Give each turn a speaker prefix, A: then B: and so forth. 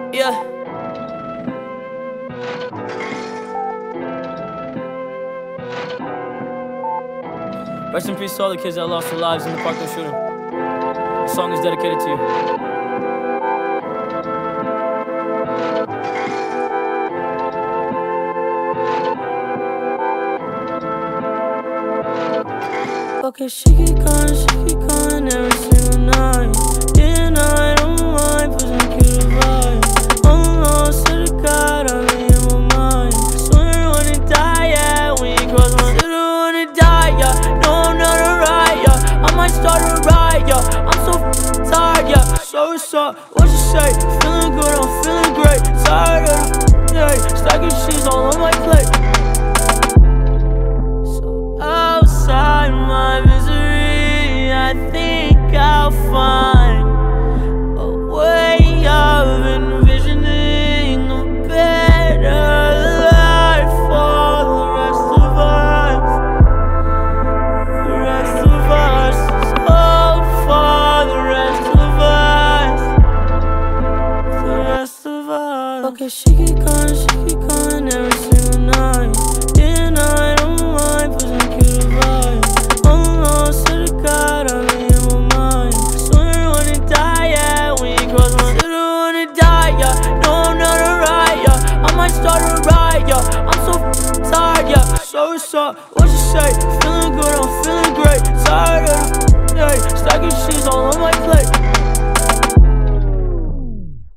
A: Yeah. Rest in peace to all the kids that lost their lives in the Parkland shooting. This song is dedicated to you. Okay, she keep calling every single night. Yeah, I don't mind, pushing cute vibe. Oh no, swear to God, I'm in my mind. Swear I wanna die, yeah, when you cross my swear I wanna die, yeah. No, I'm not a riot, yeah. I might start a riot, yeah. I'm so tired, yeah. So what's up, what you say? Feeling good, I'm feeling great. Tired of the day, stacking cheese all on my plate. Outside my misery, I think I'll find a way of envisioning a better life for the rest of us. The rest of us, so for the rest of us. The rest of us. Okay, she keep calling every single night. Yeah, I don't mind pushing cute vibe. Oh no, swear to God, I'm in my mind. Swear I wanna die, yeah, when you cross my swear I wanna die, yeah. No, I'm not a riot, yeah. I might start a riot, yeah. I'm so tired, yeah. So what's up, what you say? Feeling good, I'm feeling great. Tired of the day, stacking cheese all on my plate.